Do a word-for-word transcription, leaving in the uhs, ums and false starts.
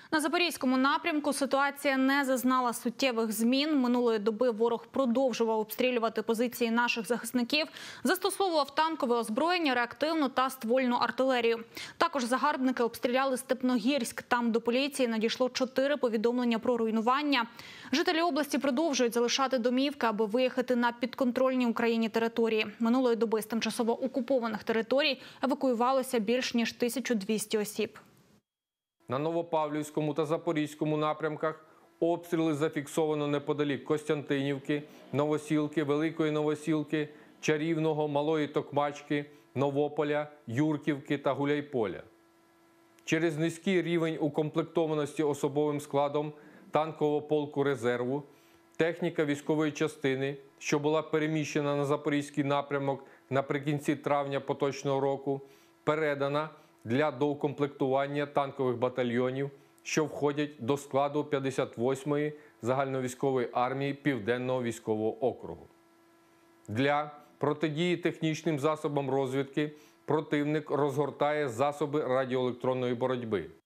На Запорізькому напрямку ситуація не зазнала суттєвих змін. Минулої доби ворог продовжував обстрілювати позиції наших захисників, застосовував танкове озброєння, реактивну та ствольну артилерію. Також загарбники обстріляли Степногірськ. Там до поліції надійшло чотири повідомлення про руйнування. Жителі області продовжують залишати домівки, аби виїхати на підконтрольні Україні території. Минулої доби з тимчасово окупованих територій евакуювалося більш ніж тисячу двісті осіб. На Новопавлівському та Запорізькому напрямках обстріли зафіксовано неподалік Костянтинівки, Новосілки, Великої Новосілки, Чарівного, Малої Токмачки, Новополя, Юрківки та Гуляйполя. Через низький рівень укомплектованості особовим складом танкового полку резерву, техніка військової частини, що була переміщена на Запорізький напрямок наприкінці травня поточного року, передана для доукомплектування танкових батальйонів, що входять до складу п'ятдесят восьмої загальновійськової армії Південного військового округу. Для протидії технічним засобам розвідки противник розгортає засоби радіоелектронної боротьби.